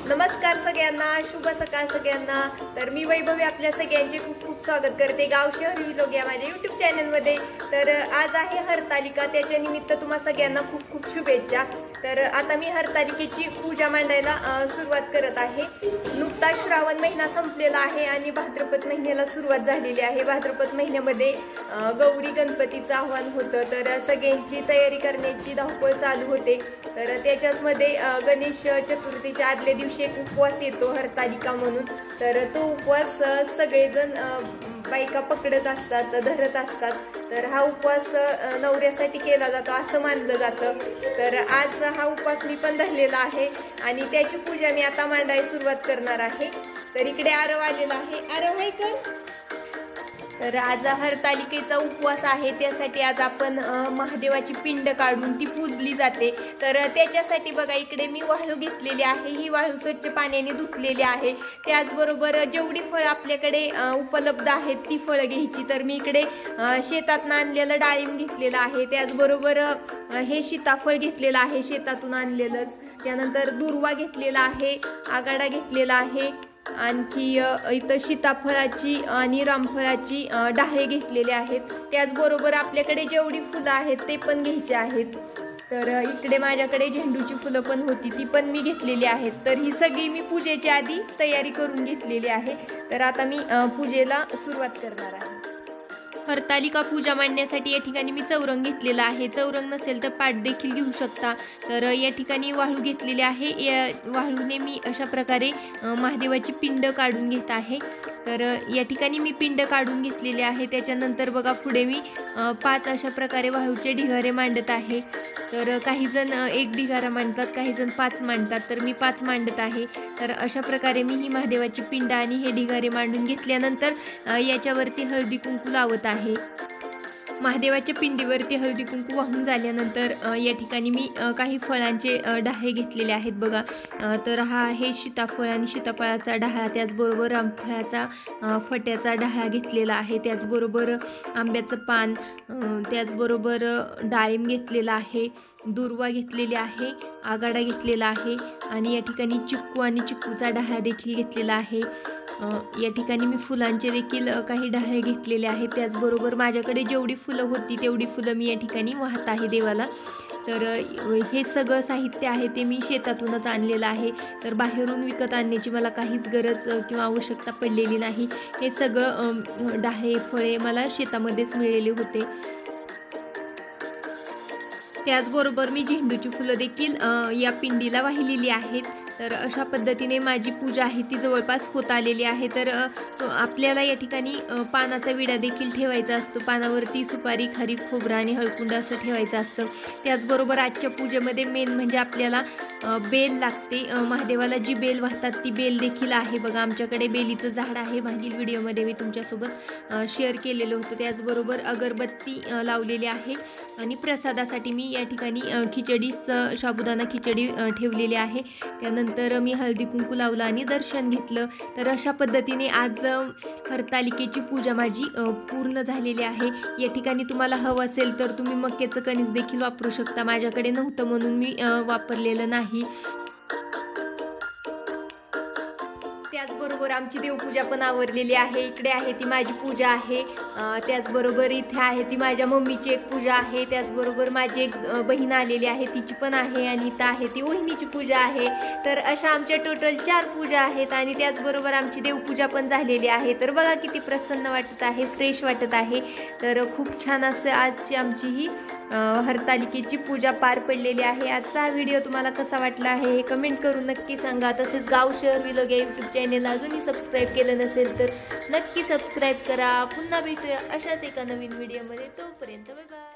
नमस्कार सगळ्यांना, शुभ सकाळ सगळ्यांना। तर मी वैभवी आपल्या सगळ्यांचे खूप खूप स्वागत करते गाव शहर व्लॉग या माझ्या YouTube चॅनलमध्ये। तर आज आहे हरतालिका, त्याच्या निमित्त तुम्हा सगळ्यांना खूप खूप शुभेच्छा। तर आता मी हरतालिकेची पूजा मांडायला सुरुवात करत आहे। नुकताच श्रावण महिना संपलेला आहे आणि भाद्रपद महिन्याला सुरुवात झालेली आहे। भाद्रपद महिन्यामध्ये गौरी गणपतीचं आव्हान होतं, तर सगळ्यांची तयारी करण्याची धावपळ चालू होते। तर त्याच्यामध्ये गणेश चतुर्थीच्या आदल्या दिवशी एक उपवास येतो हरतालिका म्हणून। तर तो उपवास सगळेजण बायका पकडत असतात, धरत असतात। तर हा उपवास नवऱ्यासाठी केला जातो असं मानलं जातं। तर आज हा उपवास मी पण धरलेला आहे आणि त्याची पूजा मी आता मांडायला सुरुवात करणार आहे। तर इकडे आरव आलेला आहे, आरव आहे का? तर आज हरतालिकेचा उपवास आहे, त्यासाठी आज आपण महादेवाची पिंड काढून ती पूजली जाते। तर त्याच्यासाठी बघा इकडे मी वाळू घेतलेली आहे, ही वाळू स्वच्छ पाण्याने धुतलेली आहे। त्याचबरोबर जेवढी फळं आपल्याकडे उपलब्ध आहेत ती फळं घ्यायची। तर मी इकडे शेतातून आणलेलं डाळिंब घेतलेलं आहे, त्याचबरोबर हे सीताफळ घेतलेलं आहे शेतातून आणलेलंच। त्यानंतर दुर्वा घेतलेला आहे, आगाडा घेतलेला आहे, आणखी इथं सीताफळाची आणि रामफळाची डहाळे घेतलेले आहेत। त्याचबरोबर आपल्याकडे जेवढी फुलं आहेत ते पण घ्यायचे आहेत। तर इकडे माझ्याकडे झेंडूची फुलं पण होती, ती पण मी घेतलेली आहेत। तर ही सगळी मी पूजेच्या आधी तयारी करून घेतलेली आहे। तर आता मी पूजेला सुरुवात करणार आहे। हरतालिका पूजा मांडण्यासाठी या ठिकाणी मी चौरंग घेतलेला आहे, चौरंग नसेल तर पाट देखील घेऊ शकता। तर या ठिकाणी वाळू घेतलेले आहे, या वाळूने मी अशा प्रकारे महादेवाची पिंड काढून घेत आहे। तर या ठिकाणी मी पिंड काढून घेतलेले आहे। त्याच्यानंतर बघा पुढे मी 5 अशा प्रकारे वाळूचे ढिगारे मांडत आहे। तर काही जण 1 ढिगारा मांडतात, काही जण 5 मांडतात, तर मी 5 मांडत आहे। तर अशा प्रकारे मी ही महादेवाची पिंड आणि हे ढिगारे मांडून घेतल्यानंतर याच्यावरती हळदी कुंकू लावत आहे। महादेवाच्या पिंडीवरती हळदी कुंकू वाहून झाल्यानंतर या ठिकाणी मी काही फळांचे डहाळे घेतलेले आहेत बघा। तर हा आहे सीताफळ आणि सीताफळाचा डहाळा, त्याचबरोबर रामफळाचा फट्याचा डहाळा घेतलेला आहे, त्याचबरोबर आंब्याचं पान, त्याचबरोबर डाळिंब घेतलेला आहे, दुर्वा घेतलेली आहे, आगाडा घेतलेला आहे आणि या ठिकाणी चिक्कू आणि चिक्कूचा डहाळा देखील घेतलेला आहे। या ठिकाणी मी फुलांचे देखील काही डहाळे घेतलेले आहेत। त्याचबरोबर माझ्याकडे जेवढी फुलं होती तेवढी फुलं मी या ठिकाणी वाहत आहे देवाला। तर हे सगळं साहित्य आहे ते मी शेतातूनच आणलेलं आहे, तर बाहेरून विकत आणण्याची मला काहीच गरज किंवा आवश्यकता पडलेली नाही। हे सगळं डहाळे फळे मला शेतामध्येच मिळालेले होते। त्याचबरोबर मी झेंडूची फुलं देखील या पिंडीला वाहिलेली आहेत। तर अशा पद्धतीने माझी पूजा आहे ती जवळपास होत आलेली आहे। तर आपल्याला या ठिकाणी पानाचा विडा देखील ठेवायचा असतो, पानावरती सुपारी, खारी, खोबरा आणि हळकुंड असं ठेवायचं असतं। त्याचबरोबर आजच्या पूजेमध्ये मेन म्हणजे आपल्याला बेल लागते, महादेवाला जी बेल वाहतात ती बेल देखील आहे बघा। आमच्याकडे बेलीचं झाड आहे, मागील व्हिडिओमध्ये मी तुमच्यासोबत शेअर केलेलं होतं। त्याचबरोबर अगरबत्ती लावलेली आहे आणि प्रसादासाठी मी या ठिकाणी खिचडी, साबुदाणा खिचडी ठेवलेली आहे। त्यानंतर मी हळदी कुंकू लावलं आणि दर्शन घेतलं। तर अशा पद्धतीने आज हरतालिकेची पूजा माझी पूर्ण झालेली आहे। या ठिकाणी तुम्हाला हवं असेल तर तुम्ही मक्याचं कणीस देखील वापरू शकता, माझ्याकडे नव्हतं म्हणून मी वापरलेलं नाही। त्याचबरोबर आमची देवपूजा पण आवरलेली आहे। इकडे आहे ती माझी पूजा आहे, त्याचबरोबर इथे आहे ती माझ्या मम्मीची एक पूजा आहे, त्याचबरोबर माझी एक बहीण आलेली आहे तिची पण आहे, आणि इथं आहे ती वहिनीची पूजा आहे। तर अशा आमच्या टोटल 4 पूजा आहेत आणि त्याचबरोबर आमची देवपूजा पण झालेली आहे। तर बघा किती प्रसन्न वाटत आहे, फ्रेश वाटत आहे। तर खूप छान असं आजची आमची ही हरतालिकेची पूजा पार पडलेली आहे। आजचा हा व्हिडिओ तुम्हाला कसा वाटला आहे हे कमेंट करून नक्की सांगा। तसेच गाव शहर व्लॉग या YouTube चॅनेलला अजूनही सबस्क्राईब केलं नसेल तर नक्की सबस्क्राईब करा। पुन्हा भेटूया अशाच एका नवीन व्हिडिओमध्ये, तोपर्यंत बाय बाय।